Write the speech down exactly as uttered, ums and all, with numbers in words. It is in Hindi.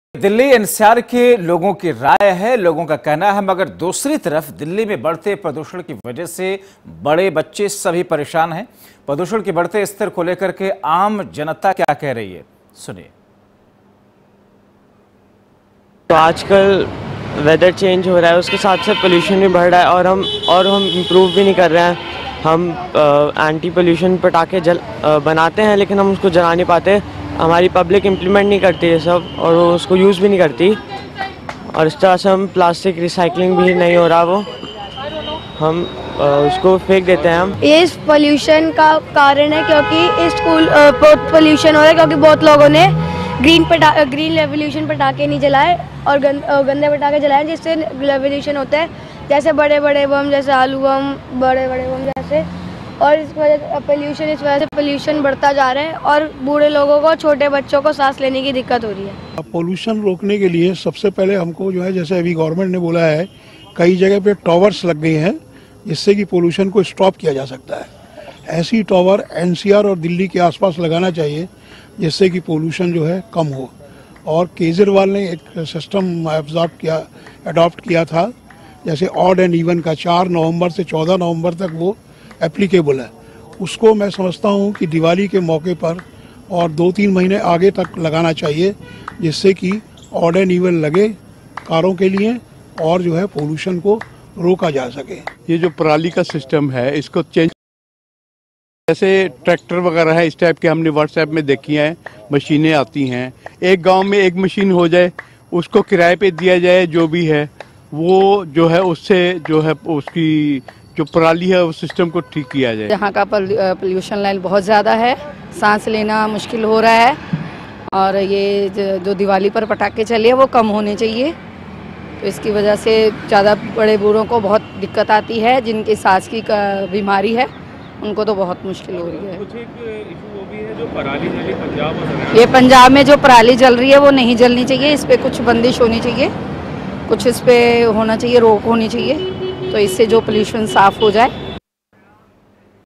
दिल्ली एनसीआर के लोगों की राय है, लोगों का कहना है, मगर दूसरी तरफ दिल्ली में बढ़ते प्रदूषण की वजह से बड़े बच्चे सभी परेशान हैं। प्रदूषण के बढ़ते स्तर को लेकर के आम जनता क्या कह रही है, सुनिए। तो आजकल वेदर चेंज हो रहा है, उसके साथ साथ पोल्यूशन भी बढ़ रहा है और हम और हम इम्प्रूव भी नहीं कर रहे हैं। हम एंटी पोल्यूशन पटाखे जल आ, बनाते हैं, लेकिन हम उसको जला नहीं पाते। हमारी पब्लिक इम्प्लीमेंट नहीं करती ये सब और वो उसको यूज़ भी नहीं करती, और इस तरह से हम प्लास्टिक रिसाइकलिंग भी नहीं हो रहा, वो हम आ, उसको फेंक देते हैं हम। ये इस पोल्यूशन का कारण है क्योंकि इस स्कूल बहुत पोल्यूशन हो रहा है, क्योंकि बहुत लोगों ने ग्रीन पटा ग्रीन रेवोल्यूशन पटाखे नहीं जलाए और गंद, गंदे पटाखे जलाए, जिससे रेवोल्यूशन होता है, जैसे बड़े बड़े बम, जैसे आलू बम, बड़े बड़े बम जैसे। और इस वजह पोल्यूशन इस वजह से पोल्यूशन बढ़ता जा रहा है और बूढ़े लोगों को, छोटे बच्चों को सांस लेने की दिक्कत हो रही है। पोल्यूशन रोकने के लिए सबसे पहले हमको जो है, जैसे अभी गवर्नमेंट ने बोला है, कई जगह पे टावर्स लग गए हैं जिससे कि पोल्यूशन को स्टॉप किया जा सकता है। ऐसी टावर एनसीआर और दिल्ली के आसपास लगाना चाहिए जिससे कि पोल्यूशन जो है कम हो। और केजरीवाल ने एक सिस्टम एब्जॉर्ब किया अडॉप्ट किया था, जैसे ऑड एंड इवन का चार नवंबर से चौदह नवंबर तक वो एप्लीकेबल है। उसको मैं समझता हूँ कि दिवाली के मौके पर और दो तीन महीने आगे तक लगाना चाहिए, जिससे कि ऑड एंड इवन लगे कारों के लिए और जो है पोल्यूशन को रोका जा सके। ये जो पराली का सिस्टम है, इसको चेंज, जैसे ट्रैक्टर वगैरह है, इस टाइप के हमने व्हाट्सएप में देखी हैं, मशीनें आती हैं। एक गांव में एक मशीन हो जाए, उसको किराए पे दिया जाए, जो भी है वो जो है उससे जो है उसकी जो पराली है उस सिस्टम को ठीक किया जाए। यहाँ का पोल्यूशन लेवल बहुत ज़्यादा है, सांस लेना मुश्किल हो रहा है, और ये जो दिवाली पर पटाखे चले वो कम होने चाहिए। तो इसकी वजह से ज़्यादा बड़े बूढ़ों को बहुत दिक्कत आती है, जिनकी सांस की बीमारी है उनको तो बहुत मुश्किल हो रही है। कुछ एक इशू वो भी है जो पराली जली पंजाब और हरियाणा, ये पंजाब में जो पराली जल रही है वो नहीं जलनी चाहिए, इस पर कुछ बंदिश होनी चाहिए, कुछ इस पर होना चाहिए, रोक होनी चाहिए, तो इससे जो पोल्यूशन साफ़ हो जाए।